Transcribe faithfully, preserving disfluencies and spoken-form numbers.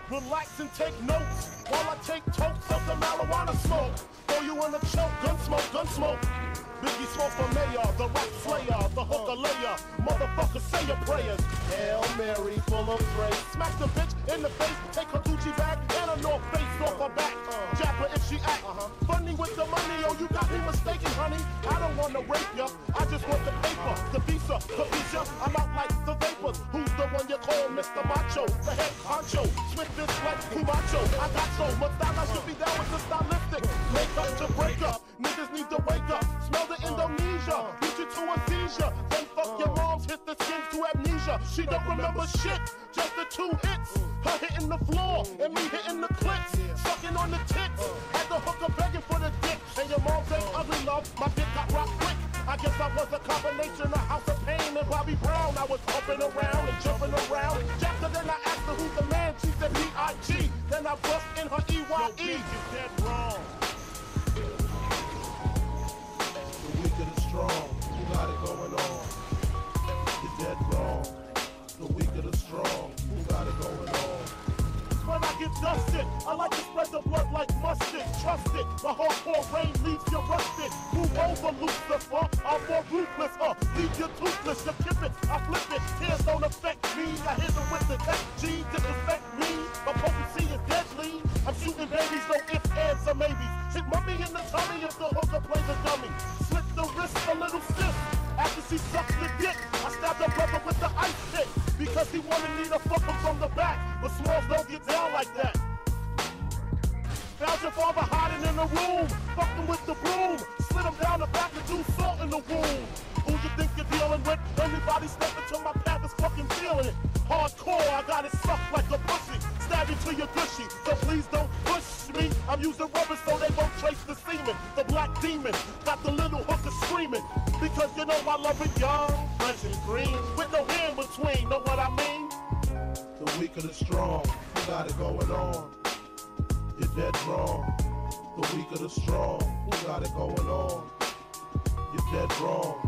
Relax and take notes while I take totes of the marijuana smoke. Throw you in a choke, gun smoke, gun smoke. Biggie Smoke for mayor, the rap slayer, the hooker layer. Motherfucker, say your prayers. Hail Mary, full of grace. Smack the bitch in the face, take her Gucci bag and a North Face off her back. Jab her if she act funny with the money. Oh, you got me mistaken, honey. I don't wanna rape ya, I just want the paper, the visa, the visa. I'm out like the vapors. Who's the one you call Mister Macho? The head honcho, swift this like Cumacho. I got so much style, I should be down with the stylistic. Make up to break up, niggas need to wake up. Smell the Indonesia, beat you to a seizure. Then fuck your moms, hit the skins to amnesia. She don't remember shit, just the two hits. Her hitting the floor, and me hitting the clicks. Sucking on the tits, had the hooker begging for the dick. And your mom ain't ugly, love, my dick got rock quick. I guess I was a combination of House of Pain and Bobby Brown. I was upping around and jumping around. Jackson, then I asked her who's the man, she said B I G. Then I bust in her E Y E. You're dead wrong. The weak and the strong, who got it going on? You're dead wrong. The weak and the strong, who got it going on? When I get dusted, I like to spread the blood like mustard. Trust it, the hardcore rain leaves you rusted. Move over, Lucifer, I'm more ruthless. Uh, leave you toothless, you kip it, I flip it. Tears don't affect me, I hit them with the tech G. Disrespect me, my potency is deadly. I'm shooting babies, no ifs, ands, or maybes. Hit mummy in the tummy if the hooker plays a dummy. Slit the wrist a little stiff. After she sucks the dick, I stabbed her brother with the ice pick. Because he wanted me to fuck him from the back. But Smalls don't get down like that. Found your father hiding in the room. Fucked him with the broom. Slid him down the back and threw salt in the wound. Who you think you're dealing with? Anybody step into my path is fucking feeling it. Hardcore, I got it sucked like a pussy. Stab you till you're gushy. So please don't push me. I'm using rubber so they won't trace the semen. The black demon got the little hooker screaming. Because you know I love it young, fresh and green. With no hair in between, know what I mean? The weak and the strong, who got it going on? You're dead wrong. The weak and the strong, who got it going on? You're dead wrong.